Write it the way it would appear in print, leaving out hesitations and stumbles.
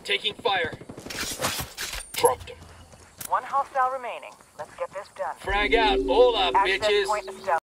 Taking fire. Dropped him. One hostile remaining. Let's get this done. Frag out. Hola, Access bitches. point established.